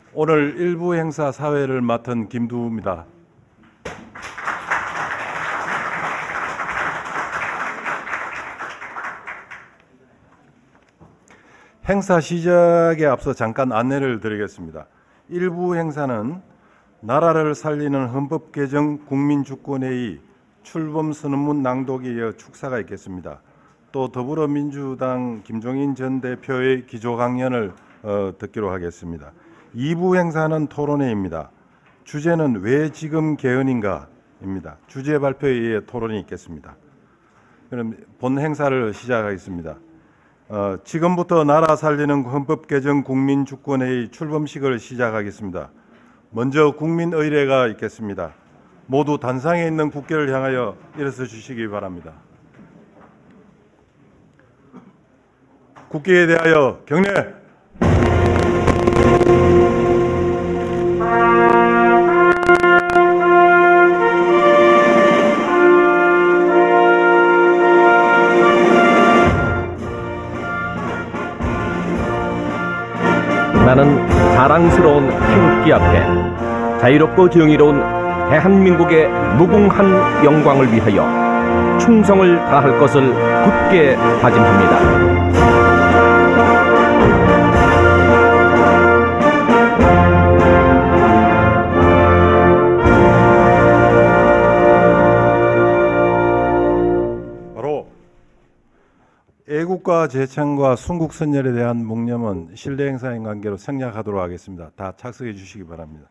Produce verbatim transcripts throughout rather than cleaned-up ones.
오늘 일부 행사 사회를 맡은 김두우입니다. 행사 시작에 앞서 잠깐 안내를 드리겠습니다. 일부 행사는 나라를 살리는 헌법 개정 국민주권회의 출범 선언문 낭독에 이어 축사가 있겠습니다. 또 더불어민주당 김종인 전 대표의 기조 강연을 어, 듣기로 하겠습니다. 이 부 행사는 토론회입니다. 주제는 왜 지금 개헌인가입니다. 주제 발표에 의해 토론이 있겠습니다. 그럼 본 행사를 시작하겠습니다. 어, 지금부터 나라 살리는 헌법 개정 국민주권회의 출범식을 시작하겠습니다. 먼저 국민의례가 있겠습니다. 모두 단상에 있는 국회를 향하여 일어서 주시기 바랍니다. 국회에 대하여 경례. 나는 자랑스러운 태극기 앞에 자유롭고 정의로운 대한민국의 무궁한 영광을 위하여 충성을 다할 것을 굳게 다짐합니다. 애국가 제창과 순국선열에 대한 묵념은 실내 행사인 관계로 생략하도록 하겠습니다. 다 착석해 주시기 바랍니다.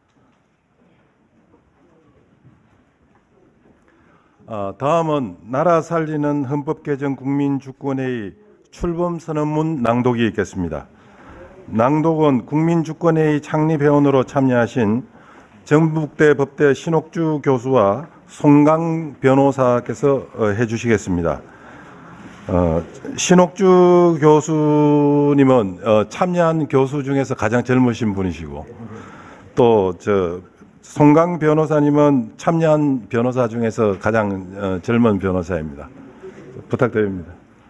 어, 다음은 나라 살리는 헌법 개정 국민주권회의 출범 선언문 낭독이 있겠습니다. 낭독은 국민주권회의 창립회원으로 참여하신 전북대 법대 신옥주 교수와 송강 변호사께서 어, 해주시겠습니다. 어, 신옥주 교수님은 어, 참여한 교수 중에서 가장 젊으신 분이시고, 또 저 송강 변호사님은 참여한 변호사 중에서 가장 어, 젊은 변호사입니다. 부탁드립니다.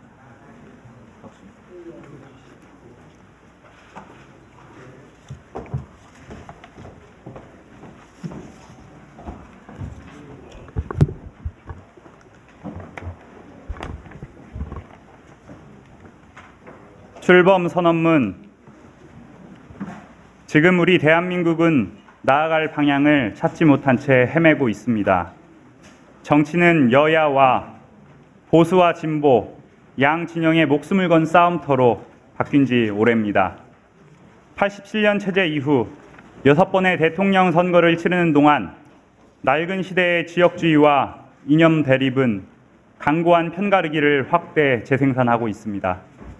출범 선언문. 지금 우리 대한민국은 나아갈 방향을 찾지 못한 채 헤매고 있습니다. 정치는 여야와 보수와 진보, 양 진영의 목숨을 건 싸움터로 바뀐 지 오래입니다. 팔십칠 년 체제 이후 여섯 번의 대통령 선거를 치르는 동안 낡은 시대의 지역주의와 이념 대립은 강고한 편가르기를 확대 재생산하고 있습니다.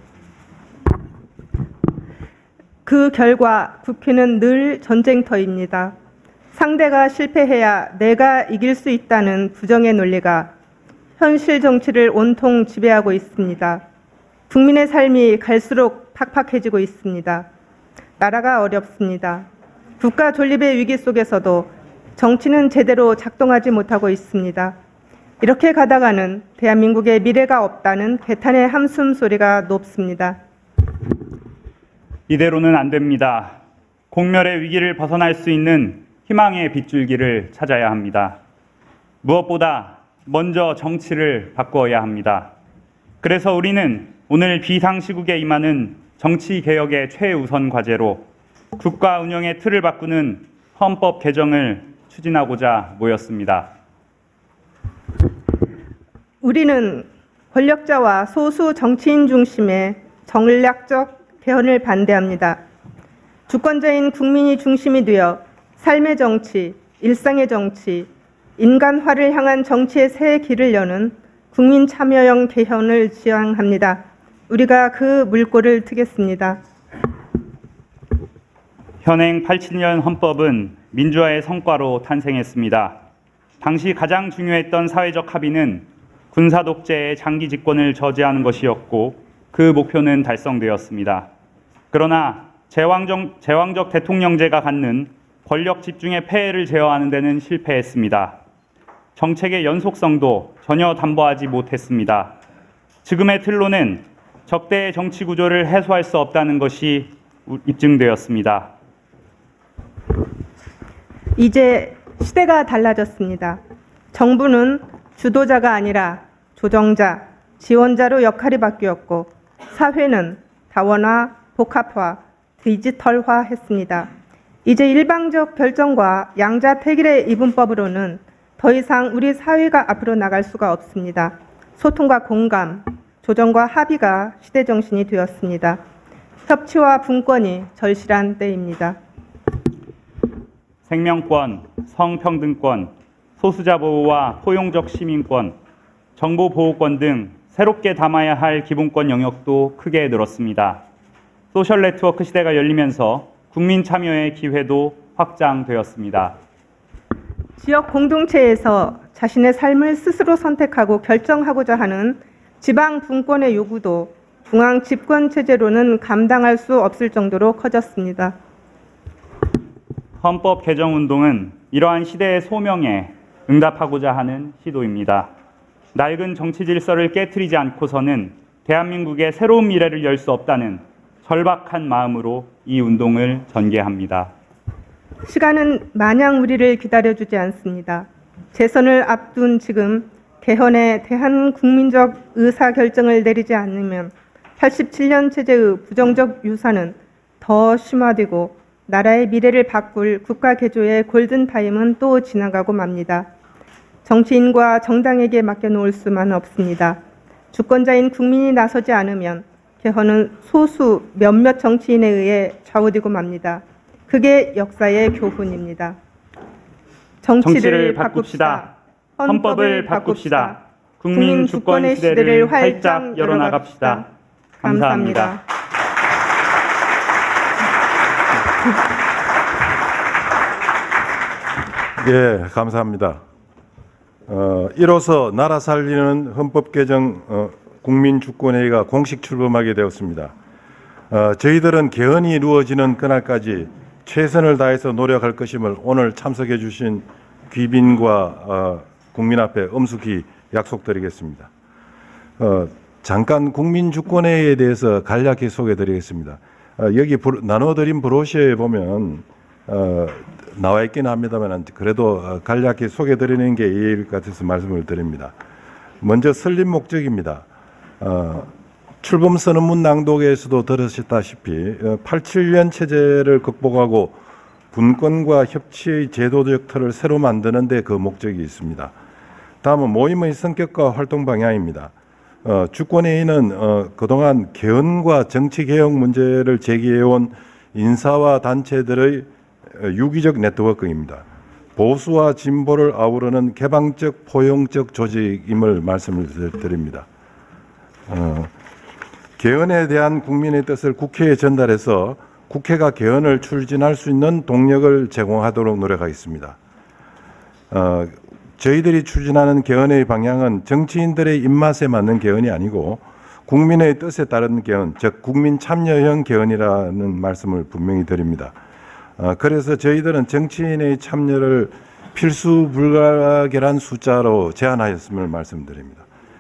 그 결과 국회는 늘 전쟁터입니다. 상대가 실패해야 내가 이길 수 있다는 부정의 논리가 현실 정치를 온통 지배하고 있습니다. 국민의 삶이 갈수록 팍팍해지고 있습니다. 나라가 어렵습니다. 국가 존립의 위기 속에서도 정치는 제대로 작동하지 못하고 있습니다. 이렇게 가다가는 대한민국의 미래가 없다는 개탄의 함숨 소리가 높습니다. 이대로는 안 됩니다. 공멸의 위기를 벗어날 수 있는 희망의 빗줄기를 찾아야 합니다. 무엇보다 먼저 정치를 바꾸어야 합니다. 그래서 우리는 오늘 비상시국에 임하는 정치개혁의 최우선 과제로 국가 운영의 틀을 바꾸는 헌법 개정을 추진하고자 모였습니다. 우리는 권력자와 소수 정치인 중심의 전략적 개헌을 반대합니다. 주권자인 국민이 중심이 되어 삶의 정치, 일상의 정치, 인간화를 향한 정치의 새 길을 여는 국민 참여형 개헌을 지향합니다. 우리가 그 물꼬를 트겠습니다. 현행 팔십칠 년 헌법은 민주화의 성과로 탄생했습니다. 당시 가장 중요했던 사회적 합의는 군사 독재의 장기 집권을 저지하는 것이었고 그 목표는 달성되었습니다. 그러나 제왕적, 제왕적 대통령제가 갖는 권력 집중의 폐해를 제어하는 데는 실패했습니다. 정책의 연속성도 전혀 담보하지 못했습니다. 지금의 틀로는 적대의 정치 구조를 해소할 수 없다는 것이 입증되었습니다. 이제 시대가 달라졌습니다. 정부는 주도자가 아니라 조정자, 지원자로 역할이 바뀌었고 사회는 다원화, 복합화, 디지털화했습니다. 이제 일방적 결정과 양자택일의 이분법으로는 더 이상 우리 사회가 앞으로 나갈 수가 없습니다. 소통과 공감, 조정과 합의가 시대 정신이 되었습니다. 협치와 분권이 절실한 때입니다. 생명권, 성평등권, 소수자 보호와 포용적 시민권, 정보 보호권 등 새롭게 담아야 할 기본권 영역도 크게 늘었습니다. 소셜 네트워크 시대가 열리면서 국민 참여의 기회도 확장되었습니다. 지역 공동체에서 자신의 삶을 스스로 선택하고 결정하고자 하는 지방 분권의 요구도 중앙 집권 체제로는 감당할 수 없을 정도로 커졌습니다. 헌법 개정 운동은 이러한 시대의 소명에 응답하고자 하는 시도입니다. 낡은 정치 질서를 깨트리지 않고서는 대한민국의 새로운 미래를 열 수 없다는 절박한 마음으로 이 운동을 전개합니다. 시간은 마냥 우리를 기다려주지 않습니다. 재선을 앞둔 지금 개헌에 대한 국민적 의사결정을 내리지 않으면 팔십칠 년 체제의 부정적 유산은 더 심화되고 나라의 미래를 바꿀 국가 개조의 골든타임은 또 지나가고 맙니다. 정치인과 정당에게 맡겨놓을 수만 없습니다. 주권자인 국민이 나서지 않으면 개헌은 소수 몇몇 정치인에 의해 좌우되고 맙니다. 그게 역사의 교훈입니다. 정치를, 정치를 바꿉시다. 헌법을 바꿉시다. 국민 주권의 시대를 활짝 열어나갑시다. 감사합니다. 예, 감사합니다. 어, 이로써 나라 살리는 헌법 개정 어, 국민주권회의가 공식 출범하게 되었습니다. 어, 저희들은 개헌이 이루어지는 그날까지 최선을 다해서 노력할 것임을 오늘 참석해 주신 귀빈과 어, 국민 앞에 엄숙히 약속드리겠습니다. 어, 잠깐 국민주권회의에 대해서 간략히 소개드리겠습니다. 어, 여기 부, 나눠드린 브로셔에 보면 어, 나와 있긴 합니다만 그래도 간략히 소개드리는 게 예의일 것 같아서 말씀을 드립니다. 먼저 설립 목적입니다. 어, 출범 선언문 낭독에서도 들으셨다시피 팔십칠 년 체제를 극복하고 분권과 협치의 제도적 틀을 새로 만드는 데 그 목적이 있습니다. 다음은 모임의 성격과 활동 방향입니다. 어, 주권회의는 어, 그동안 개헌과 정치개혁 문제를 제기해온 인사와 단체들의 유기적 네트워크입니다. 보수와 진보를 아우르는 개방적 포용적 조직임을 말씀을 드립니다. 어, 개헌에 대한 국민의 뜻을 국회에 전달해서 국회가 개헌을 추진할 수 있는 동력을 제공하도록 노력하겠습니다. 어, 저희들이 추진하는 개헌의 방향은 정치인들의 입맛에 맞는 개헌이 아니고 국민의 뜻에 따른 개헌, 즉 국민 참여형 개헌이라는 말씀을 분명히 드립니다. 어, 그래서 저희들은 정치인의 참여를 필수 불가결한 숫자로 제한하였음을 말씀드립니다.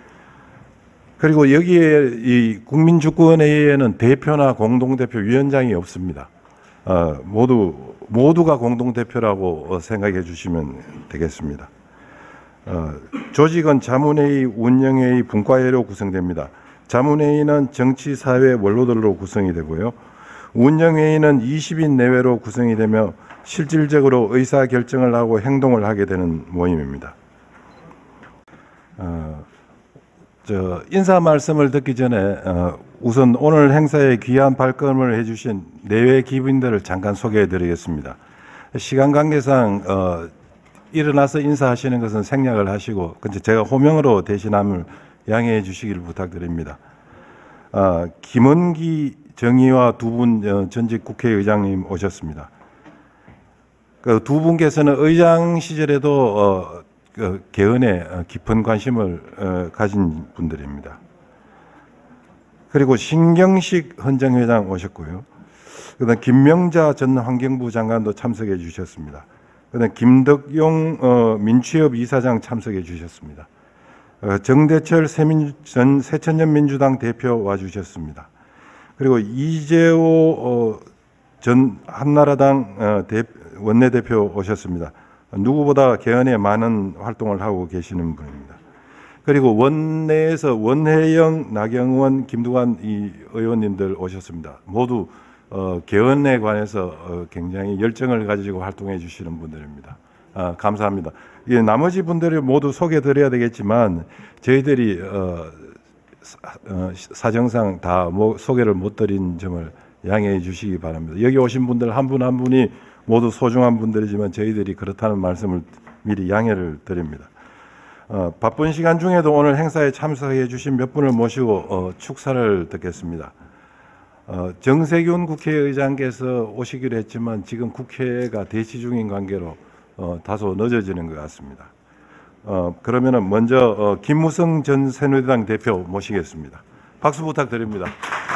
그리고 여기에 이 국민주권회의에는 대표나 공동대표, 위원장이 없습니다. 어, 모두 모두가 공동대표라고 생각해 주시면 되겠습니다. 어, 조직은 자문회의, 운영회의, 분과회로 구성됩니다. 자문회의는 정치, 사회 원로들로 구성이 되고요. 운영회의는 이십 인 내외로 구성이 되며 실질적으로 의사결정을 하고 행동을 하게 되는 모임입니다. 어, 저 인사 말씀을 듣기 전에 어, 우선 오늘 행사에 귀한 발걸음을 해주신 내외 귀빈들을 잠깐 소개해 드리겠습니다. 시간 관계상 어, 일어나서 인사하시는 것은 생략을 하시고 근데 제가 호명으로 대신함을 양해해 주시기를 부탁드립니다. 어, 김원기 정의와 두 분 전직 국회의장님 오셨습니다. 그 두 분께서는 의장 시절에도 어, 그 개헌에 깊은 관심을 어, 가진 분들입니다. 그리고 신경식 헌정회장 오셨고요. 그다음 김명자 전 환경부 장관도 참석해 주셨습니다. 그다음 김덕용 어, 민취업 이사장 참석해 주셨습니다. 어, 정대철 새민, 전 새천년민주당 대표 와주셨습니다. 그리고 이재호 어, 전 한나라당 어, 대, 원내대표 오셨습니다. 누구보다 개헌에 많은 활동을 하고 계시는 분입니다. 그리고 원내에서 원혜영, 나경원, 김두관 이 의원님들 오셨습니다. 모두 어, 개헌에 관해서 어, 굉장히 열정을 가지고 활동해 주시는 분들입니다. 아, 감사합니다. 예, 나머지 분들을 모두 소개드려야 되겠지만 저희들이 어, 사, 어, 사정상 다 뭐 소개를 못 드린 점을 양해해 주시기 바랍니다. 여기 오신 분들 한 분 한 분이 모두 소중한 분들이지만 저희들이 그렇다는 말씀을 미리 양해를 드립니다. 어, 바쁜 시간 중에도 오늘 행사에 참석해 주신 몇 분을 모시고 어, 축사를 듣겠습니다. 어, 정세균 국회의장께서 오시기로 했지만 지금 국회가 대치 중인 관계로 어, 다소 늦어지는 것 같습니다. 어, 그러면은 먼저 어, 김무성 전 새누리당 대표 모시겠습니다. 박수 부탁드립니다.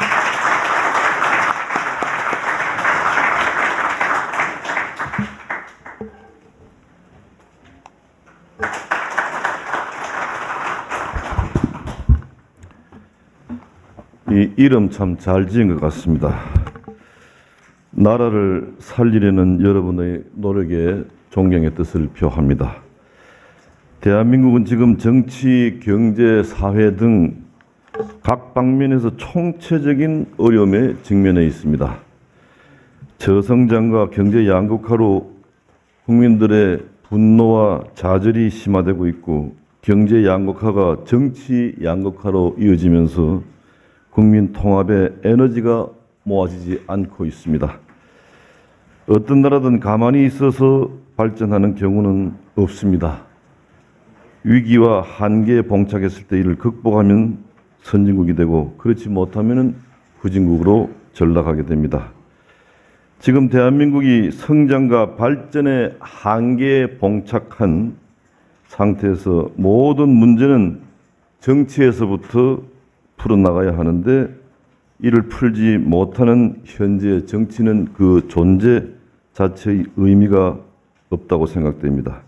이 이름 참 잘 지은 것 같습니다. 나라를 살리려는 여러분의 노력에 존경의 뜻을 표합니다. 대한민국은 지금 정치, 경제, 사회 등 각 방면에서 총체적인 어려움에 직면해 있습니다. 저성장과 경제 양극화로 국민들의 분노와 좌절이 심화되고 있고 경제 양극화가 정치 양극화로 이어지면서 국민 통합에 에너지가 모아지지 않고 있습니다. 어떤 나라든 가만히 있어서 발전하는 경우는 없습니다. 위기와 한계에 봉착했을 때 이를 극복하면 선진국이 되고 그렇지 못하면 후진국으로 전락하게 됩니다. 지금 대한민국이 성장과 발전의 한계에 봉착한 상태에서 모든 문제는 정치에서부터 풀어나가야 하는데 이를 풀지 못하는 현재 정치는 그 존재 자체의 의미가 없다고 생각됩니다.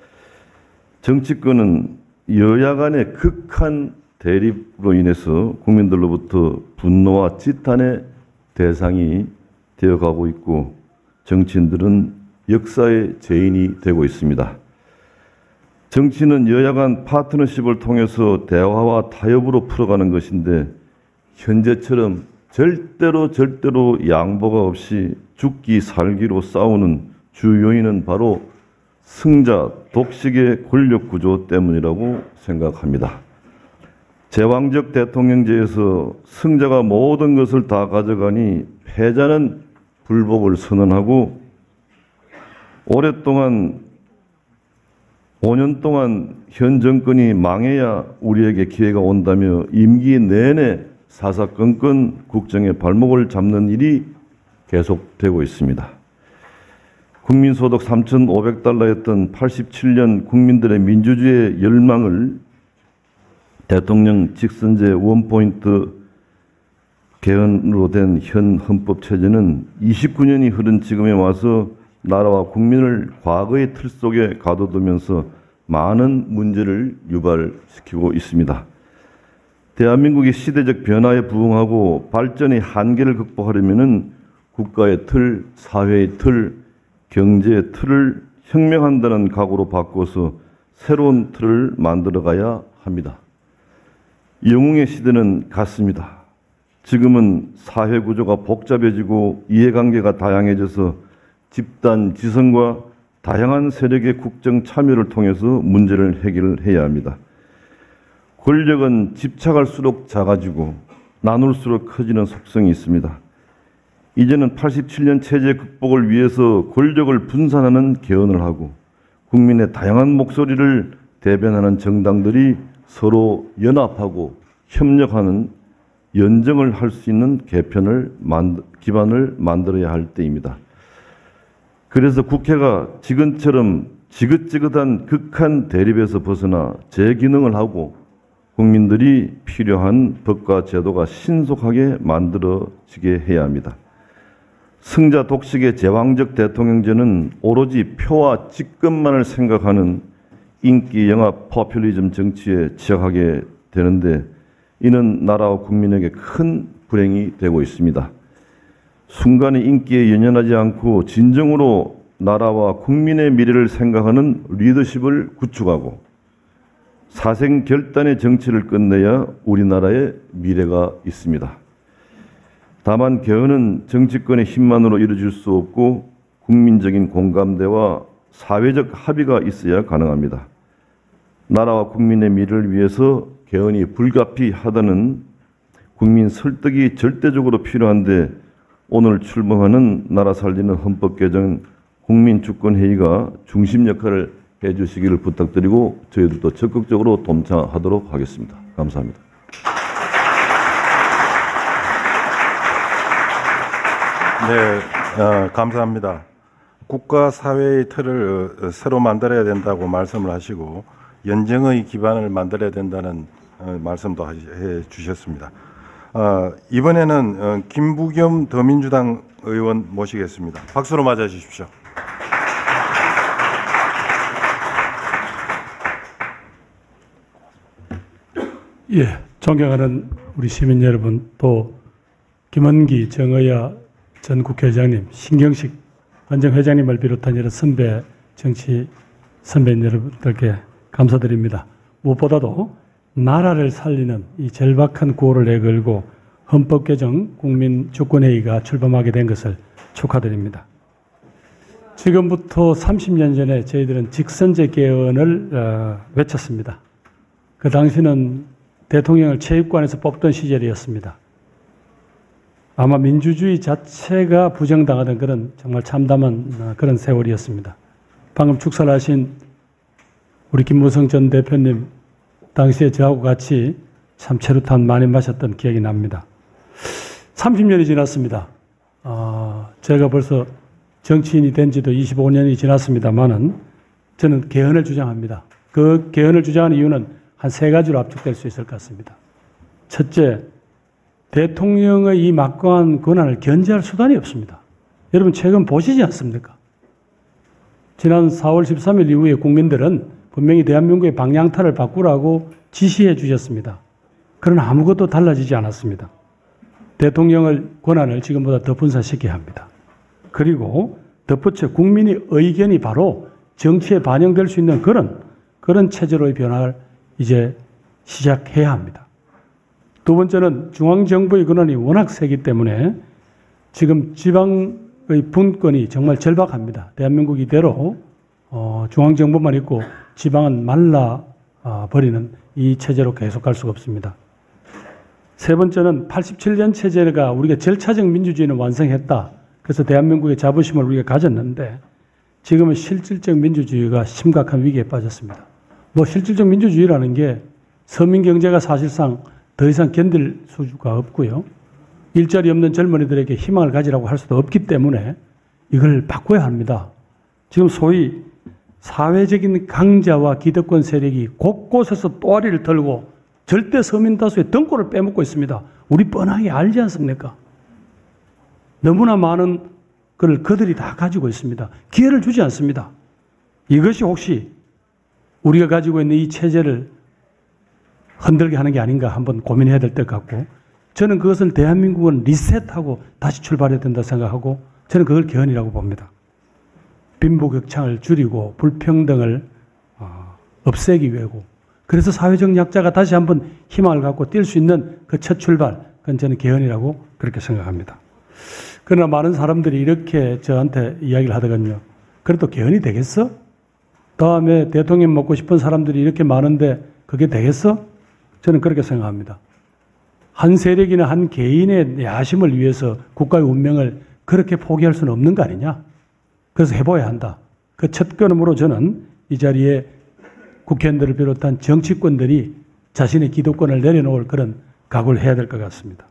정치권은 여야 간의 극한 대립으로 인해서 국민들로부터 분노와 지탄의 대상이 되어가고 있고 정치인들은 역사의 죄인이 되고 있습니다. 정치는 여야 간 파트너십을 통해서 대화와 타협으로 풀어가는 것인데 현재처럼 절대로 절대로 양보가 없이 죽기 살기로 싸우는 주 요인은 바로 승자 독식의 권력 구조 때문이라고 생각합니다. 제왕적 대통령제에서 승자가 모든 것을 다 가져가니 패자는 불복을 선언하고 오랫동안 오 년 동안 현 정권이 망해야 우리에게 기회가 온다며 임기 내내 사사건건 국정의 발목을 잡는 일이 계속되고 있습니다. 국민소득 삼천오백 달러였던 팔십칠 년 국민들의 민주주의의 열망을 대통령 직선제 원포인트 개헌으로 된 현 헌법체제는 이십구 년이 흐른 지금에 와서 나라와 국민을 과거의 틀 속에 가둬두면서 많은 문제를 유발시키고 있습니다. 대한민국이 시대적 변화에 부응하고 발전의 한계를 극복하려면 국가의 틀, 사회의 틀, 경제의 틀을 혁명한다는 각오로 바꿔서 새로운 틀을 만들어가야 합니다. 영웅의 시대는 갔습니다. 지금은 사회 구조가 복잡해지고 이해관계가 다양해져서 집단 지성과 다양한 세력의 국정 참여를 통해서 문제를 해결해야 합니다. 권력은 집착할수록 작아지고 나눌수록 커지는 속성이 있습니다. 이제는 팔십칠 년 체제 극복을 위해서 권력을 분산하는 개헌을 하고 국민의 다양한 목소리를 대변하는 정당들이 서로 연합하고 협력하는 연정을 할 수 있는 개편을 만들, 기반을 만들어야 할 때입니다. 그래서 국회가 지금처럼 지긋지긋한 극한 대립에서 벗어나 재기능을 하고 국민들이 필요한 법과 제도가 신속하게 만들어지게 해야 합니다. 승자 독식의 제왕적 대통령제는 오로지 표와 직권만을 생각하는 인기 영합 포퓰리즘 정치에 취약하게 되는데 이는 나라와 국민에게 큰 불행이 되고 있습니다. 순간의 인기에 연연하지 않고 진정으로 나라와 국민의 미래를 생각하는 리더십을 구축하고 사생결단의 정치를 끝내야 우리나라의 미래가 있습니다. 다만 개헌은 정치권의 힘만으로 이루어질 수 없고 국민적인 공감대와 사회적 합의가 있어야 가능합니다. 나라와 국민의 미래를 위해서 개헌이 불가피하다는 국민 설득이 절대적으로 필요한데 오늘 출범하는 나라 살리는 헌법 개정 국민주권회의가 중심 역할을 해주시기를 부탁드리고 저희들도 적극적으로 동참하도록 하겠습니다. 감사합니다. 네, 어, 감사합니다. 국가 사회의 틀을 어, 새로 만들어야 된다고 말씀을 하시고 연정의 기반을 만들어야 된다는 어, 말씀도 하, 해 주셨습니다. 어, 이번에는 어, 김부겸 더민주당 의원 모시겠습니다. 박수로 맞아 주십시오. 예, 존경하는 우리 시민 여러분, 또 김원기 정의야 전 국회의장님, 신경식 원정회장님을 비롯한 여러 선배 정치 선배님 여러분들께 감사드립니다. 무엇보다도 나라를 살리는 이 절박한 구호를 내걸고 헌법 개정 국민주권회의가 출범하게 된 것을 축하드립니다. 지금부터 삼십 년 전에 저희들은 직선제 개헌을 어, 외쳤습니다. 그 당시는 대통령을 체육관에서 뽑던 시절이었습니다. 아마 민주주의 자체가 부정당하던 그런 정말 참담한 그런 세월이었습니다. 방금 축사하신 우리 김무성 전 대표님 당시에 저하고 같이 참 체류탄 많이 마셨던 기억이 납니다. 삼십 년이 지났습니다. 어, 제가 벌써 정치인이 된 지도 이십오 년이 지났습니다만은 저는 개헌을 주장합니다. 그 개헌을 주장하는 이유는 한 세 가지로 압축될 수 있을 것 같습니다. 첫째, 대통령의 이 막강한 권한을 견제할 수단이 없습니다. 여러분 최근 보시지 않습니까? 지난 사월 십삼일 이후에 국민들은 분명히 대한민국의 방향타를 바꾸라고 지시해 주셨습니다. 그러나 아무것도 달라지지 않았습니다. 대통령의 권한을 지금보다 더 분산시켜야 합니다. 그리고 덧붙여 국민의 의견이 바로 정치에 반영될 수 있는 그런 그런 체제로의 변화를 이제 시작해야 합니다. 두 번째는 중앙정부의 권한이 워낙 세기 때문에 지금 지방의 분권이 정말 절박합니다. 대한민국 이대로 어, 중앙정부만 있고 지방은 말라 어, 버리는 이 체제로 계속 갈 수가 없습니다. 세 번째는 팔십칠 년 체제가 우리가 절차적 민주주의는 완성했다. 그래서 대한민국의 자부심을 우리가 가졌는데 지금은 실질적 민주주의가 심각한 위기에 빠졌습니다. 뭐 실질적 민주주의라는 게 서민 경제가 사실상 더 이상 견딜 수가 없고요. 일자리 없는 젊은이들에게 희망을 가지라고 할 수도 없기 때문에 이걸 바꿔야 합니다. 지금 소위 사회적인 강자와 기득권 세력이 곳곳에서 또아리를 털고 절대 서민 다수의 등골을 빼먹고 있습니다. 우리 뻔하게 알지 않습니까? 너무나 많은 걸 그들이 다 가지고 있습니다. 기회를 주지 않습니다. 이것이 혹시 우리가 가지고 있는 이 체제를 흔들게 하는 게 아닌가 한번 고민해야 될 것 같고 저는 그것을 대한민국은 리셋하고 다시 출발해야 된다 생각하고 저는 그걸 개헌이라고 봅니다. 빈부격차를 줄이고 불평등을 없애기 위하고 그래서 사회적 약자가 다시 한번 희망을 갖고 뛸 수 있는 그 첫 출발 그건 저는 개헌이라고 그렇게 생각합니다. 그러나 많은 사람들이 이렇게 저한테 이야기를 하더군요. 그래도 개헌이 되겠어? 다음에 대통령 먹고 싶은 사람들이 이렇게 많은데 그게 되겠어? 저는 그렇게 생각합니다. 한 세력이나 한 개인의 야심을 위해서 국가의 운명을 그렇게 포기할 수는 없는 거 아니냐? 그래서 해봐야 한다. 그 첫 걸음으로 저는 이 자리에 국회의원들을 비롯한 정치권들이 자신의 기득권을 내려놓을 그런 각오를 해야 될 것 같습니다.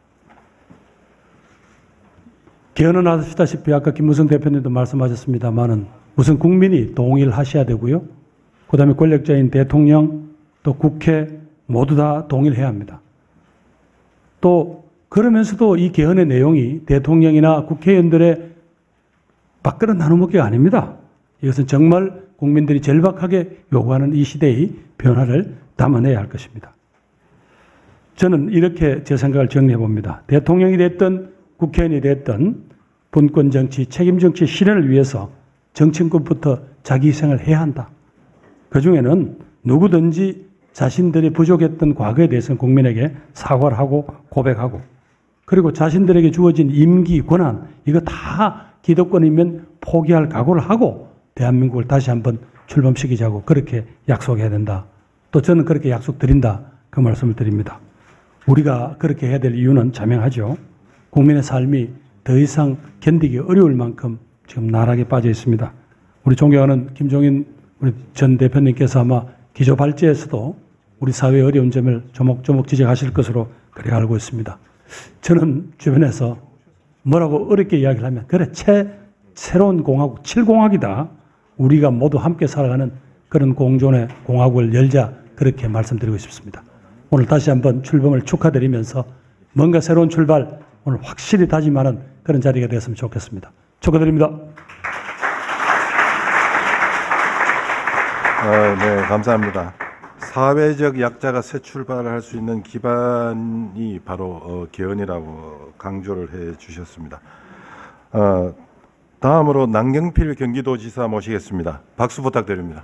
개헌은 아시다시피 아까 김무성 대표님도 말씀하셨습니다만은 우선 국민이 동의하셔야 되고요. 그 다음에 권력자인 대통령 또 국회 모두 다 동의를 해야 합니다. 또 그러면서도 이 개헌의 내용이 대통령이나 국회의원들의 밥그릇 나눠먹기가 아닙니다. 이것은 정말 국민들이 절박하게 요구하는 이 시대의 변화를 담아내야 할 것입니다. 저는 이렇게 제 생각을 정리해 봅니다. 대통령이 됐든 국회의원이 됐든 분권정치, 책임정치 실현을 위해서 정치인급부터 자기 희생을 해야 한다. 그중에는 누구든지 자신들이 부족했던 과거에 대해서는 국민에게 사과를 하고 고백하고, 그리고 자신들에게 주어진 임기, 권한, 이거 다 기득권이면 포기할 각오를 하고 대한민국을 다시 한번 출범시키자고 그렇게 약속해야 된다. 또 저는 그렇게 약속드린다. 그 말씀을 드립니다. 우리가 그렇게 해야 될 이유는 자명하죠. 국민의 삶이 더 이상 견디기 어려울 만큼 지금 나락에 빠져 있습니다. 우리 존경하는 김종인 우리 전 대표님께서 아마 기조발제에서도 우리 사회의 어려운 점을 조목조목 지적하실 것으로 그렇게 알고 있습니다. 저는 주변에서 뭐라고 어렵게 이야기를 하면 그래 채, 새로운 공화국, 칠공화국이다. 우리가 모두 함께 살아가는 그런 공존의 공화국을 열자 그렇게 말씀드리고 싶습니다. 오늘 다시 한번 출범을 축하드리면서 뭔가 새로운 출발 오늘 확실히 다짐하는 그런 자리가 되었으면 좋겠습니다. 축하드립니다. 어, 네, 감사합니다. 사회적 약자가 새 출발을 할 수 있는 기반이 바로 어, 개헌이라고 강조를 해 주셨습니다. 어, 다음으로 남경필 경기도지사 모시겠습니다. 박수 부탁드립니다.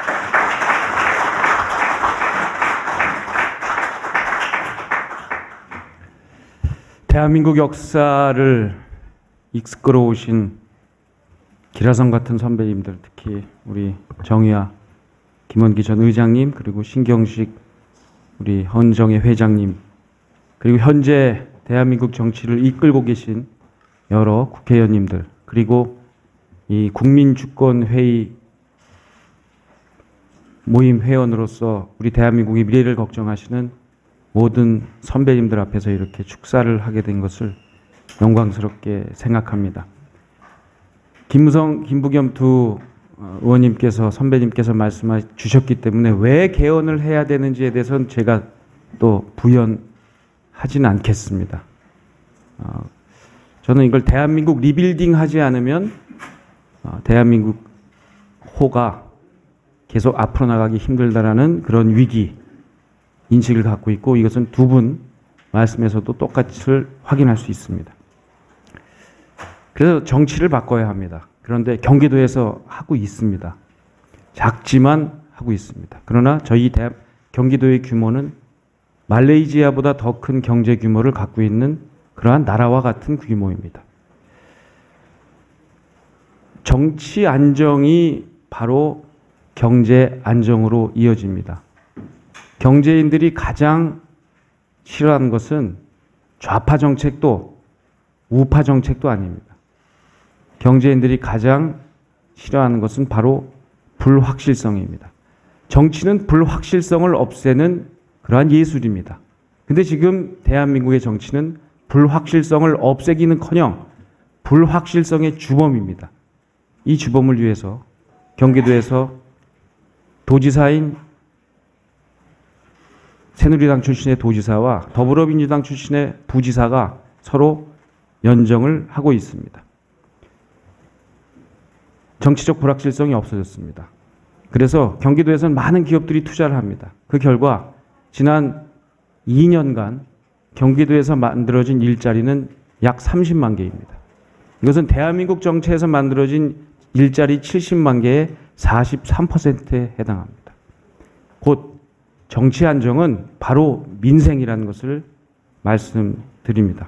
대한민국 역사를 이끌어 오신 기라성 같은 선배님들, 특히 우리 정의아 김원기 전 의장님, 그리고 신경식 우리 헌정회 회장님, 그리고 현재 대한민국 정치를 이끌고 계신 여러 국회의원님들, 그리고 이 국민주권회의 모임 회원으로서 우리 대한민국의 미래를 걱정하시는 모든 선배님들 앞에서 이렇게 축사를 하게 된 것을 영광스럽게 생각합니다. 김무성, 김부겸 두 의원님께서, 선배님께서 말씀해 주셨기 때문에 왜 개헌을 해야 되는지에 대해서는 제가 또 부연하지는 않겠습니다. 어, 저는 이걸 대한민국 리빌딩 하지 않으면 어, 대한민국 호가 계속 앞으로 나가기 힘들다라는 그런 위기 인식을 갖고 있고, 이것은 두 분 말씀에서도 똑같이 확인할 수 있습니다. 그래서 정치를 바꿔야 합니다. 그런데 경기도에서 하고 있습니다. 작지만 하고 있습니다. 그러나 저희 대, 경기도의 규모는 말레이시아보다 더 큰 경제 규모를 갖고 있는 그러한 나라와 같은 규모입니다. 정치 안정이 바로 경제 안정으로 이어집니다. 경제인들이 가장 싫어하는 것은 좌파 정책도 우파 정책도 아닙니다. 경제인들이 가장 싫어하는 것은 바로 불확실성입니다. 정치는 불확실성을 없애는 그러한 예술입니다. 근데 지금 대한민국의 정치는 불확실성을 없애기는커녕 불확실성의 주범입니다. 이 주범을 위해서 경기도에서 도지사인 새누리당 출신의 도지사와 더불어민주당 출신의 부지사가 서로 연정을 하고 있습니다. 정치적 불확실성이 없어졌습니다. 그래서 경기도에서는 많은 기업들이 투자를 합니다. 그 결과 지난 이 년간 경기도에서 만들어진 일자리는 약 삼십만 개입니다. 이것은 대한민국 정치에서 만들어진 일자리 칠십만 개의 사십삼 퍼센트에 해당합니다. 곧 정치 안정은 바로 민생이라는 것을 말씀드립니다.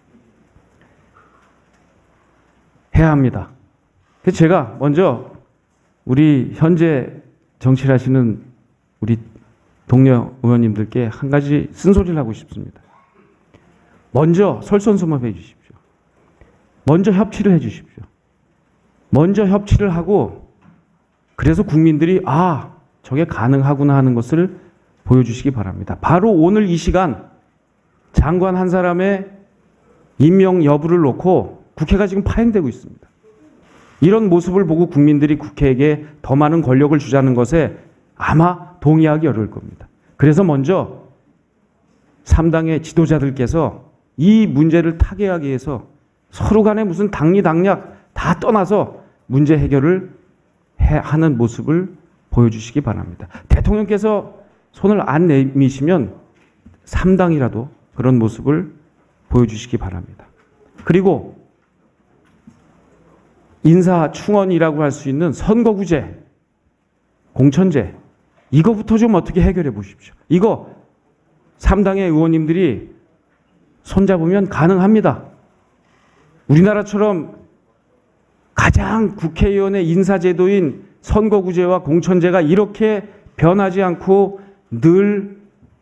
해야 합니다. 그래서 제가 먼저 우리 현재 정치를 하시는 우리 동료 의원님들께 한 가지 쓴소리를 하고 싶습니다. 먼저 설선수범해 주십시오. 먼저 협치를 해 주십시오. 먼저 협치를 하고, 그래서 국민들이 아, 저게 가능하구나 하는 것을 보여주시기 바랍니다. 바로 오늘 이 시간 장관 한 사람의 임명 여부를 놓고 국회가 지금 파행되고 있습니다. 이런 모습을 보고 국민들이 국회에게 더 많은 권력을 주자는 것에 아마 동의하기 어려울 겁니다. 그래서 먼저 삼 당의 지도자들께서 이 문제를 타개하기 위해서 서로 간에 무슨 당리당략 다 떠나서 문제 해결을 해, 하는 모습을 보여주시기 바랍니다. 대통령께서 손을 안 내미시면 삼 당이라도 그런 모습을 보여주시기 바랍니다. 그리고 인사충원이라고 할 수 있는 선거구제, 공천제, 이거부터 좀 어떻게 해결해 보십시오. 이거 삼 당의 의원님들이 손잡으면 가능합니다. 우리나라처럼 가장 국회의원의 인사제도인 선거구제와 공천제가 이렇게 변하지 않고 늘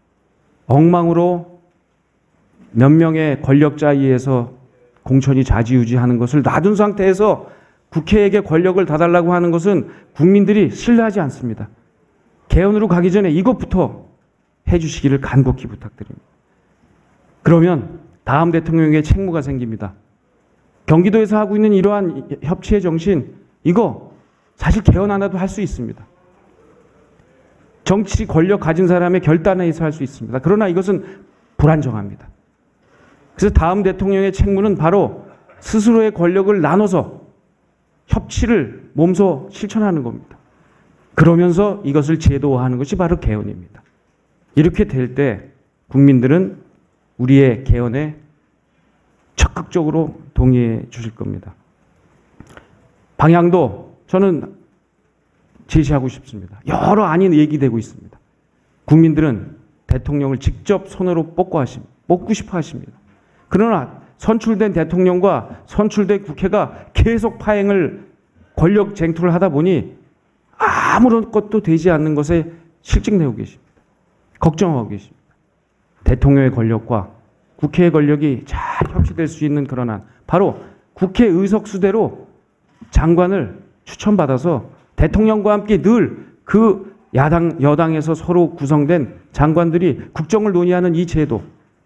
엉망으로 몇 명의 권력자에 의해서 공천이 좌지우지하는 것을 놔둔 상태에서 국회에게 권력을 다 달라고 하는 것은 국민들이 신뢰하지 않습니다. 개헌으로 가기 전에 이것부터 해주시기를 간곡히 부탁드립니다. 그러면 다음 대통령에게 책무가 생깁니다. 경기도에서 하고 있는 이러한 협치의 정신, 이거 사실 개헌 안 해도 할 수 있습니다. 정치 권력 가진 사람의 결단에 의해서 할 수 있습니다. 그러나 이것은 불안정합니다. 그래서 다음 대통령의 책무는 바로 스스로의 권력을 나눠서 협치를 몸소 실천하는 겁니다. 그러면서 이것을 제도화하는 것이 바로 개헌입니다. 이렇게 될 때 국민들은 우리의 개헌에 적극적으로 동의해 주실 겁니다. 방향도 저는 제시하고 싶습니다. 여러 안이 얘기되고 있습니다. 국민들은 대통령을 직접 손으로 뽑고 하십니다. 뽑고 싶어 하십니다. 그러나 선출된 대통령과 선출된 국회가 계속 파행을 권력 쟁투를 하다 보니 아무런 것도 되지 않는 것에 실직내고 계십니다. 걱정하고 계십니다. 대통령의 권력과 국회의 권력이 잘 협치될 수 있는 그런 한, 바로 국회 의석수대로 장관을 추천받아서 대통령과 함께 늘 그 야당, 여당에서 서로 구성된 장관들이 국정을 논의하는 이 제도,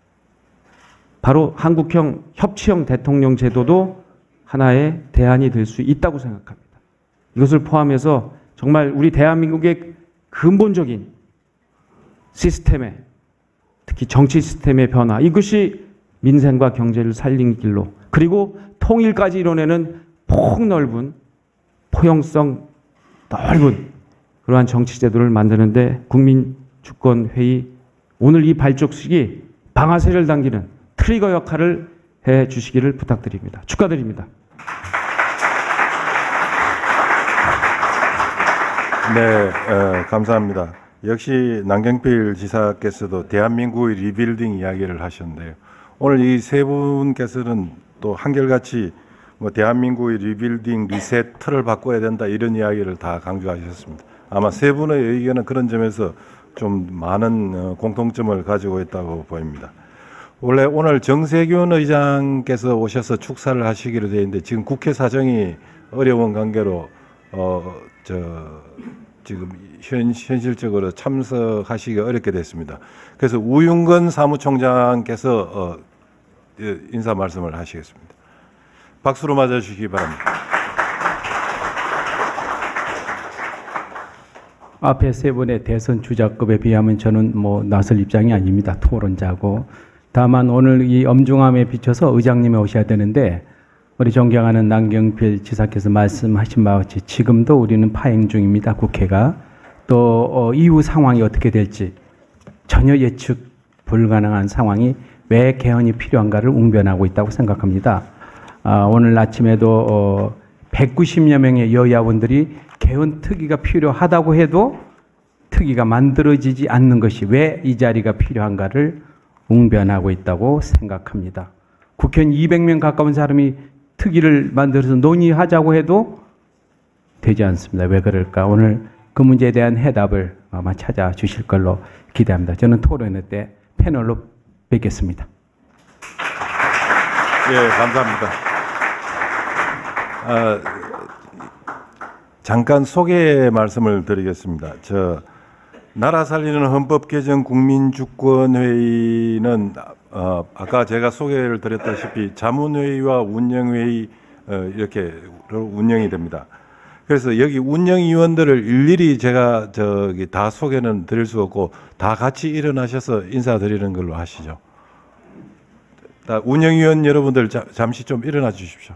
바로 한국형 협치형 대통령 제도도 하나의 대안이 될 수 있다고 생각합니다. 이것을 포함해서 정말 우리 대한민국의 근본적인 시스템의, 특히 정치 시스템의 변화, 이것이 민생과 경제를 살린 길로, 그리고 통일까지 이뤄내는 폭넓은 포용성 넓은 그러한 정치 제도를 만드는데 국민주권회의 오늘 이 발족식이 방아쇠를 당기는 트리거 역할을 해 주시기를 부탁드립니다. 축하드립니다. 네, 어, 감사합니다. 역시 남경필 지사께서도 대한민국의 리빌딩 이야기를 하셨는데요. 오늘 이 세 분께서는 또 한결같이 뭐 대한민국의 리빌딩, 리셋, 틀을 바꿔야 된다 이런 이야기를 다 강조하셨습니다. 아마 세 분의 의견은 그런 점에서 좀 많은 공통점을 가지고 있다고 보입니다. 원래 오늘 정세균 의장께서 오셔서 축사를 하시기로 되어 있는데 지금 국회 사정이 어려운 관계로 어, 저, 지금 현, 현실적으로 참석하시기가 어렵게 됐습니다. 그래서 우윤건 사무총장께서 어, 인사 말씀을 하시겠습니다. 박수로 맞아주시기 바랍니다. 앞에 세 분의 대선 주자급에 비하면 저는 뭐 나설 입장이 아닙니다. 토론자고. 다만 오늘 이 엄중함에 비춰서 의장님이 오셔야 되는데 우리 존경하는 남경필 지사께서 말씀하신 바와 같이 지금도 우리는 파행 중입니다. 국회가. 또 어, 이후 상황이 어떻게 될지 전혀 예측 불가능한 상황이 왜 개헌이 필요한가를 웅변하고 있다고 생각합니다. 아, 오늘 아침에도 어, 백구십여 명의 여야원들이 개헌 특위가 필요하다고 해도 특위가 만들어지지 않는 것이 왜 이 자리가 필요한가를 웅변하고 있다고 생각합니다. 국회의원 이백 명 가까운 사람이 특위를 만들어서 논의하자고 해도 되지 않습니다. 왜 그럴까? 오늘 그 문제에 대한 해답을 아마 찾아주실 걸로 기대합니다. 저는 토론회 때 패널로 뵙겠습니다. 예, 감사합니다. 아, 잠깐 소개 말씀을 드리겠습니다. 저 나라 살리는 헌법 개정 국민주권회의는 어, 아까 제가 소개를 드렸다시피 자문회의와 운영회의 어, 이렇게 운영이 됩니다. 그래서 여기 운영위원들을 일일이 제가 저기 다 소개는 드릴 수 없고 다 같이 일어나셔서 인사드리는 걸로 하시죠. 다 운영위원 여러분들 자, 잠시 좀 일어나 주십시오.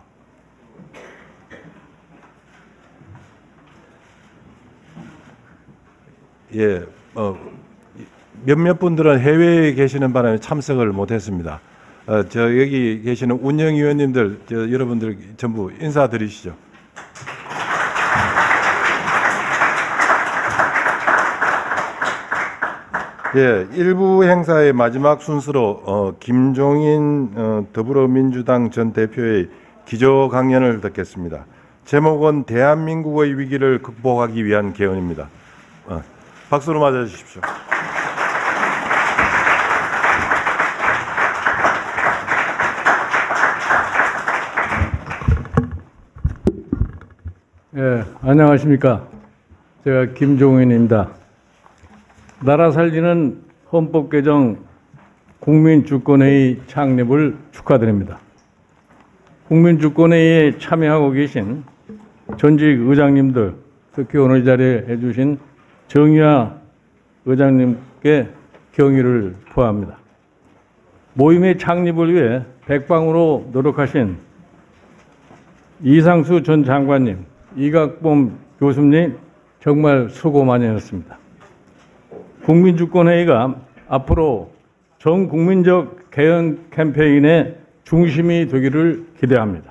예, 어, 몇몇 분들은 해외에 계시는 바람에 참석을 못했습니다. 어, 저 여기 계시는 운영위원님들, 저 여러분들 전부 인사드리시죠. 예, 일부 행사의 마지막 순서로 어, 김종인 어, 더불어민주당 전 대표의 기조 강연을 듣겠습니다. 제목은 대한민국의 위기를 극복하기 위한 개헌입니다. 어, 박수로 맞아주십시오. 예, 안녕하십니까. 제가 김종인입니다. 나라 살리는 헌법 개정 국민주권회의 창립을 축하드립니다. 국민주권회의에 참여하고 계신 전직 의장님들, 특히 오늘 자리에 해주신 정의화 의장님께 경의를 표합니다. 모임의 창립을 위해 백방으로 노력하신 이상수 전 장관님, 이각범 교수님 정말 수고 많이 했습니다. 국민주권회의가 앞으로 전 국민적 개헌 캠페인의 중심이 되기를 기대합니다.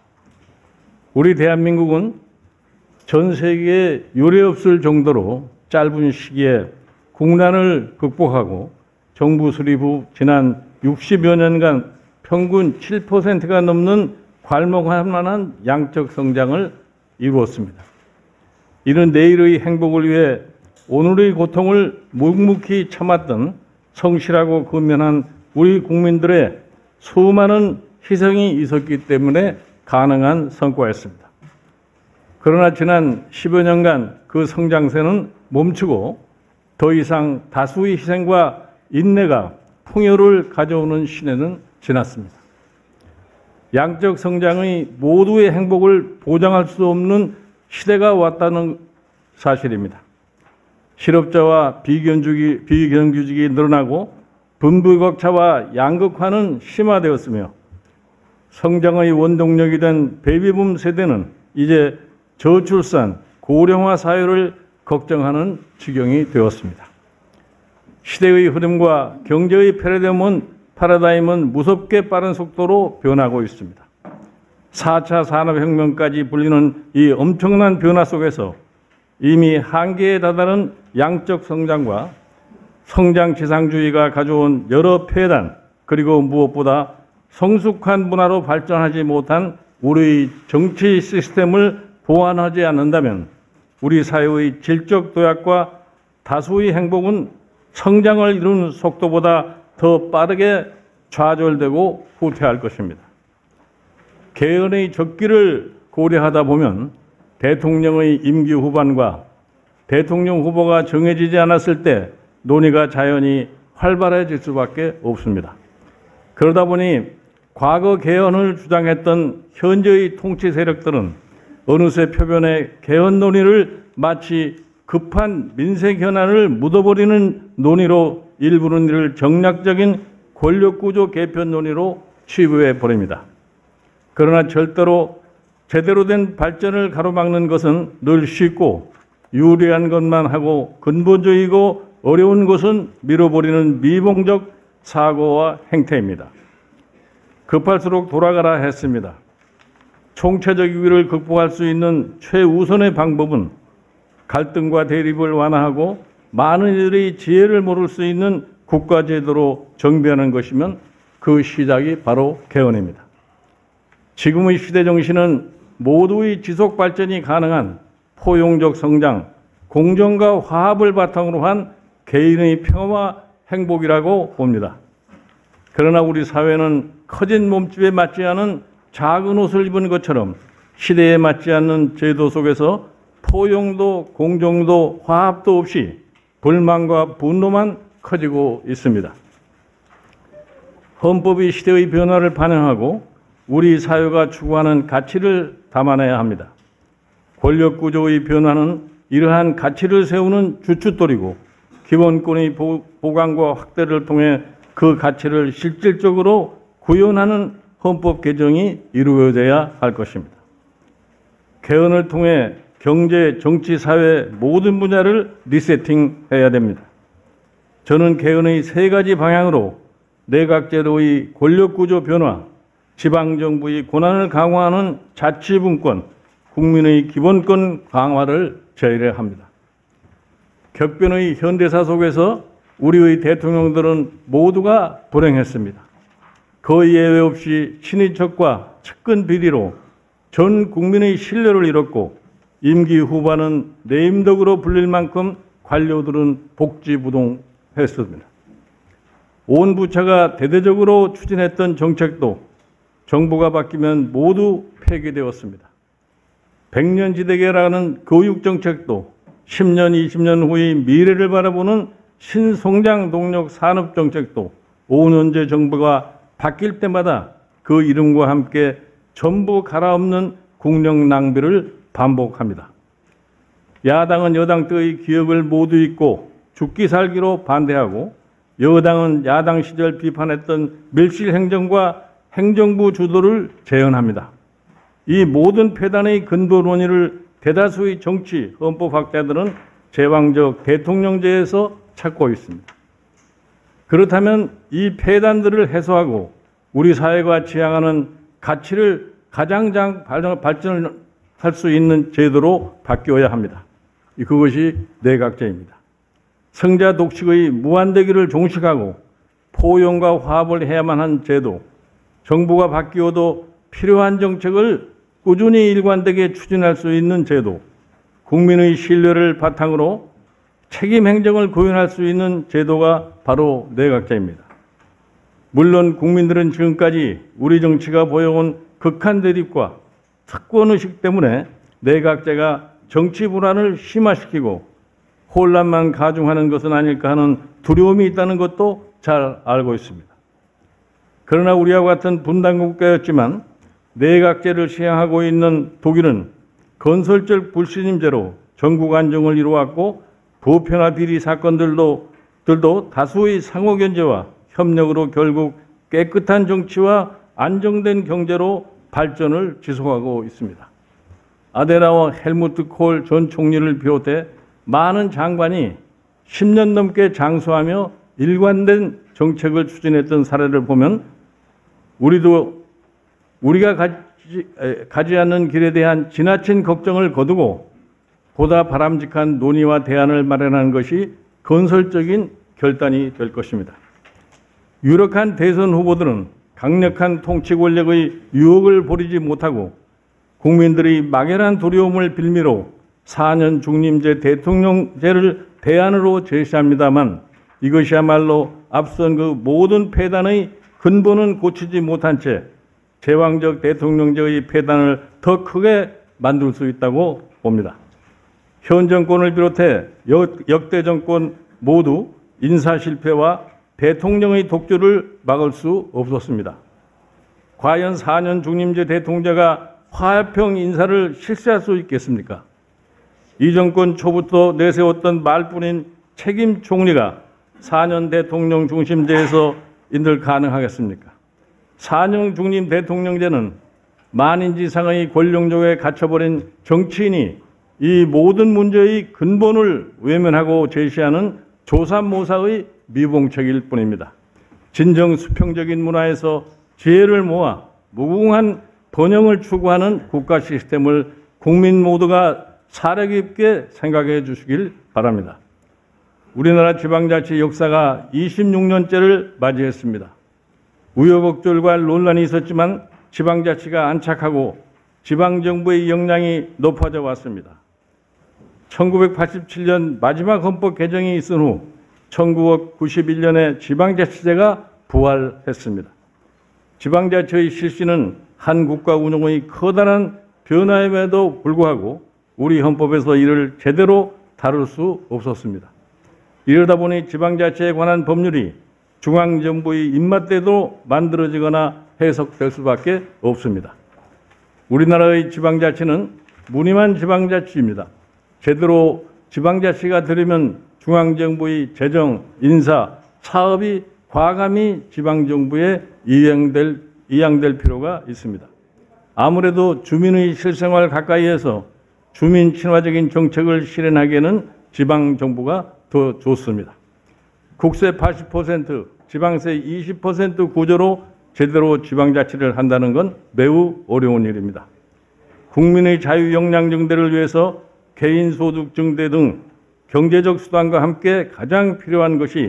우리 대한민국은 전 세계에 유례없을 정도로 짧은 시기에 국난을 극복하고 정부 수립 후 지난 육십여 년간 평균 칠 퍼센트가 넘는 괄목할 만한 양적 성장을 이루었습니다. 이는 내일의 행복을 위해 오늘의 고통을 묵묵히 참았던 성실하고 근면한 우리 국민들의 수많은 희생이 있었기 때문에 가능한 성과였습니다. 그러나 지난 십여 년간 그 성장세는 멈추고 더 이상 다수의 희생과 인내가 풍요를 가져오는 시대는 지났습니다. 양적 성장의 모두의 행복을 보장할 수 없는 시대가 왔다는 사실입니다. 실업자와 비경주기, 비경규직이 늘어나고 분부격차와 양극화는 심화되었으며 성장의 원동력이 된 베이비붐 세대는 이제 저출산, 고령화 사회를 걱정하는 지경이 되었습니다. 시대의 흐름과 경제의 패러다임은, 패러다임은 무섭게 빠른 속도로 변하고 있습니다. 사 차 산업혁명까지 불리는 이 엄청난 변화 속에서 이미 한계에 다다른 양적 성장과 성장지상주의가 가져온 여러 폐단, 그리고 무엇보다 성숙한 문화로 발전하지 못한 우리의 정치 시스템을 보완하지 않는다면 우리 사회의 질적 도약과 다수의 행복은 성장을 이루는 속도보다 더 빠르게 좌절되고 후퇴할 것입니다. 개헌의 적기를 고려하다 보면 대통령의 임기 후반과 대통령 후보가 정해지지 않았을 때 논의가 자연히 활발해질 수밖에 없습니다. 그러다 보니 과거 개헌을 주장했던 현재의 통치 세력들은 어느새 표변에 개헌 논의를 마치 급한 민생 현안을 묻어버리는 논의로, 일부는 이를 정략적인 권력구조 개편 논의로 취급해 버립니다. 그러나 절대로 제대로 된 발전을 가로막는 것은 늘 쉽고 유리한 것만 하고 근본적이고 어려운 것은 밀어버리는 미봉적 사고와 행태입니다. 급할수록 돌아가라 했습니다. 총체적 위기를 극복할 수 있는 최우선의 방법은 갈등과 대립을 완화하고 많은 이들의 지혜를 모를 수 있는 국가제도로 정비하는 것이면 그 시작이 바로 개헌입니다. 지금의 시대 정신은 모두의 지속 발전이 가능한 포용적 성장, 공정과 화합을 바탕으로 한 개인의 평화와 행복이라고 봅니다. 그러나 우리 사회는 커진 몸집에 맞지 않은 작은 옷을 입은 것처럼 시대에 맞지 않는 제도 속에서 포용도 공정도 화합도 없이 불만과 분노만 커지고 있습니다. 헌법이 시대의 변화를 반영하고 우리 사회가 추구하는 가치를 담아내야 합니다. 권력구조의 변화는 이러한 가치를 세우는 주춧돌이고 기본권의 보강과 확대를 통해 그 가치를 실질적으로 구현하는 헌법 개정이 이루어져야 할 것입니다. 개헌을 통해 경제, 정치, 사회 모든 분야를 리세팅해야 됩니다. 저는 개헌의 세 가지 방향으로 내각제도의 권력구조 변화, 지방정부의 권한을 강화하는 자치분권, 국민의 기본권 강화를 제의합니다. 격변의 현대사 속에서 우리의 대통령들은 모두가 불행했습니다. 거의 예외 없이 친인척과 측근 비리로 전 국민의 신뢰를 잃었고 임기 후반은 내임덕으로 불릴 만큼 관료들은 복지부동했습니다. 온 부처가 대대적으로 추진했던 정책도 정부가 바뀌면 모두 폐기되었습니다. 백년지대계라는 교육정책도 십 년, 이십 년 후의 미래를 바라보는 신성장 동력 산업정책도 오 년째 정부가 바뀔 때마다 그 이름과 함께 전부 갈아엎는 국력 낭비를 반복합니다. 야당은 여당 때의 기억을 모두 잊고 죽기 살기로 반대하고 여당은 야당 시절 비판했던 밀실행정과 행정부 주도를 재현합니다. 이 모든 폐단의 근본 원인을 대다수의 정치 헌법학자들은 제왕적 대통령제에서 찾고 있습니다. 그렇다면 이 폐단들을 해소하고 우리 사회가 지향하는 가치를 가장 장 발전할 수 있는 제도로 바뀌어야 합니다. 그것이 내각제입니다. 성자 독식의 무한대기를 종식하고 포용과 화합을 해야만 한 제도, 정부가 바뀌어도 필요한 정책을 꾸준히 일관되게 추진할 수 있는 제도, 국민의 신뢰를 바탕으로 책임 행정을 구현할 수 있는 제도가 바로 내각제입니다. 물론 국민들은 지금까지 우리 정치가 보여온 극한 대립과 특권의식 때문에 내각제가 정치 불안을 심화시키고 혼란만 가중하는 것은 아닐까 하는 두려움이 있다는 것도 잘 알고 있습니다. 그러나 우리와 같은 분단국가였지만 내각제를 시행하고 있는 독일은 건설적 불신임제로 전국 안정을 이루었고 부패나 비리 사건들도 들도 다수의 상호견제와 협력으로 결국 깨끗한 정치와 안정된 경제로 발전을 지속하고 있습니다. 아데나와 헬무트 콜 전 총리를 비롯해 많은 장관이 십 년 넘게 장수하며 일관된 정책을 추진했던 사례를 보면 우리도 우리가 가지, 가지 않는 길에 대한 지나친 걱정을 거두고 보다 바람직한 논의와 대안을 마련하는 것이 건설적인 결단이 될 것입니다. 유력한 대선 후보들은 강력한 통치 권력의 유혹을 버리지 못하고 국민들의 막연한 두려움을 빌미로 사 년 중림제 대통령제를 대안으로 제시합니다만 이것이야말로 앞선 그 모든 폐단의 근본은 고치지 못한 채 제왕적 대통령제의 폐단을 더 크게 만들 수 있다고 봅니다. 현 정권을 비롯해 역대 정권 모두 인사 실패와 대통령의 독주를 막을 수 없었습니다. 과연 사 년 중림제 대통령제가 화합형 인사를 실시할 수 있겠습니까? 이 정권 초부터 내세웠던 말뿐인 책임 총리가 사 년 대통령 중심제에서 인들 가능하겠습니까? 사 년 중림 대통령제는 만인지상의 권력욕에 갇혀버린 정치인이 이 모든 문제의 근본을 외면하고 제시하는 조삼모사의 미봉책일 뿐입니다. 진정 수평적인 문화에서 지혜를 모아 무궁한 번영을 추구하는 국가 시스템을 국민 모두가 사려 깊게 생각해 주시길 바랍니다. 우리나라 지방자치 역사가 이십육 년째를 맞이했습니다. 우여곡절과 논란이 있었지만 지방자치가 안착하고 지방정부의 역량이 높아져 왔습니다. 천구백팔십칠 년 마지막 헌법 개정이 있은 후 천구백구십일 년에 지방자치제가 부활했습니다. 지방자치의 실시는 한 국가 운영의 커다란 변화임에도 불구하고 우리 헌법에서 이를 제대로 다룰 수 없었습니다. 이러다 보니 지방자치에 관한 법률이 중앙정부의 입맛대로 만들어지거나 해석될 수밖에 없습니다. 우리나라의 지방자치는 무늬만 지방자치입니다. 제대로 지방자치가 되려면 중앙정부의 재정, 인사, 사업이 과감히 지방정부에 이양될, 이양될 필요가 있습니다. 아무래도 주민의 실생활 가까이에서 주민 친화적인 정책을 실현하기에는 지방정부가 더 좋습니다. 국세 팔십 퍼센트, 지방세 이십 퍼센트 구조로 제대로 지방자치를 한다는 건 매우 어려운 일입니다. 국민의 자유 역량 증대를 위해서 개인소득 증대 등 경제적 수단과 함께 가장 필요한 것이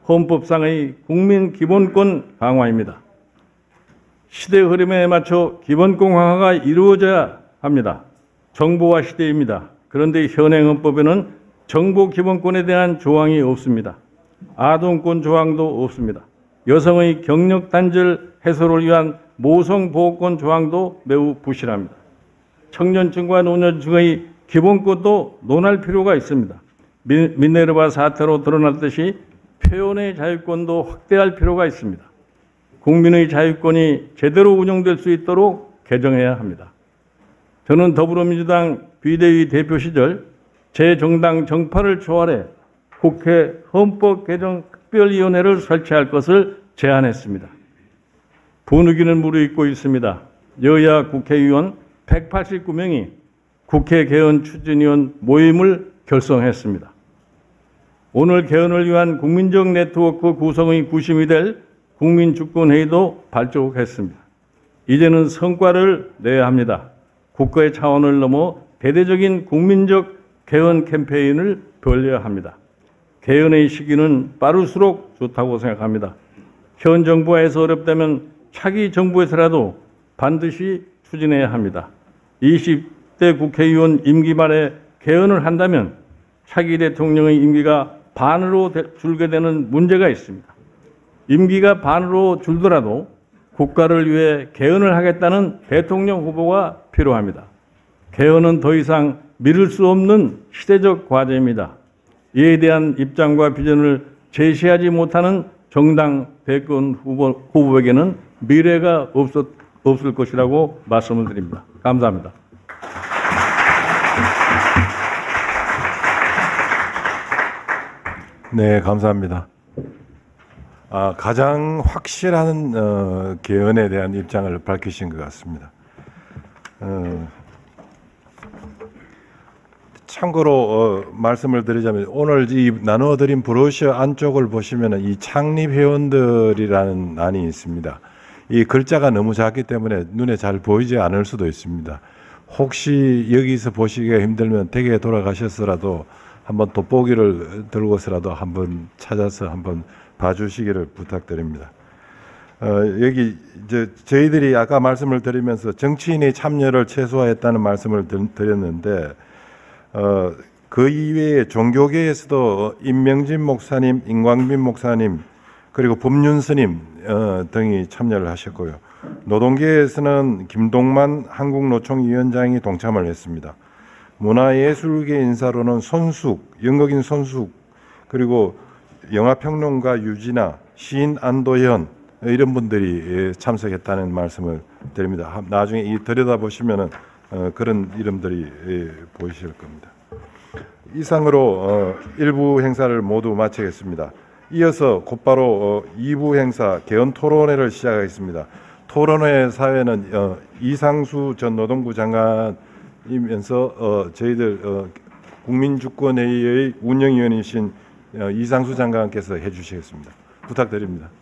헌법상의 국민 기본권 강화입니다. 시대 흐름에 맞춰 기본권 강화가 이루어져야 합니다. 정보화 시대입니다. 그런데 현행 헌법에는 정보 기본권에 대한 조항이 없습니다. 아동권 조항도 없습니다. 여성의 경력 단절 해소를 위한 모성 보호권 조항도 매우 부실합니다. 청년층과 노년층의 기본권도 논할 필요가 있습니다. 미네르바 사태로 드러났듯이 표현의 자유권도 확대할 필요가 있습니다. 국민의 자유권이 제대로 운영될 수 있도록 개정해야 합니다. 저는 더불어민주당 비대위 대표 시절 제 정당 정파를 초월해 국회 헌법개정특별위원회를 설치할 것을 제안했습니다. 분위기는 무르익고 있습니다. 여야 국회의원 백팔십구 명이 국회 개헌 추진위원 모임을 결성했습니다. 오늘 개헌을 위한 국민적 네트워크 구성의 구심이 될 국민주권회의도 발족했습니다. 이제는 성과를 내야 합니다. 국가의 차원을 넘어 대대적인 국민적 개헌 캠페인을 벌여야 합니다. 개헌의 시기는 빠를수록 좋다고 생각합니다. 현 정부에서 어렵다면 차기 정부에서라도 반드시 추진해야 합니다. 이십 대 국회의원 임기 말에 개헌을 한다면 차기 대통령의 임기가 반으로 줄게 되는 문제가 있습니다. 임기가 반으로 줄더라도 국가를 위해 개헌을 하겠다는 대통령 후보가 필요합니다. 개헌은 더 이상 미룰 수 없는 시대적 과제입니다. 이에 대한 입장과 비전을 제시하지 못하는 정당 대권 후보, 후보에게는 미래가 없었, 없을 것이라고 말씀을 드립니다. 감사합니다. 네, 감사합니다. 아, 가장 확실한 어, 개헌에 대한 입장을 밝히신 것 같습니다. 어, 참고로 어, 말씀을 드리자면 오늘 이 나누어드린 브로셔 안쪽을 보시면 이 창립회원들이라는 안이 있습니다. 이 글자가 너무 작기 때문에 눈에 잘 보이지 않을 수도 있습니다. 혹시 여기서 보시기가 힘들면 댁에 돌아가셨더라도 한번 돋보기를 들고서라도 한번 찾아서 한번 봐주시기를 부탁드립니다. 어, 여기 이제 저희들이 아까 말씀을 드리면서 정치인의 참여를 최소화했다는 말씀을 드렸는데 어, 그 이외에 종교계에서도 임명진 목사님, 임광빈 목사님, 그리고 법륜 스님 어, 등이 참여를 하셨고요. 노동계에서는 김동만 한국노총위원장이 동참을 했습니다. 문화예술계 인사로는 손숙, 영국인 손숙, 그리고 영화평론가 유진아, 시인 안도현 이런 분들이 참석했다는 말씀을 드립니다. 나중에 이 들여다보시면은 어, 그런 이름들이 예, 보이실 겁니다. 이상으로 어, 일 부 행사를 모두 마치겠습니다. 이어서 곧바로 어, 이 부 행사 개헌 토론회를 시작하겠습니다. 토론회 사회는 어, 이상수 전 노동부 장관이면서 어, 저희들 어, 국민주권회의의 운영위원이신 어, 이상수 장관께서 해주시겠습니다. 부탁드립니다.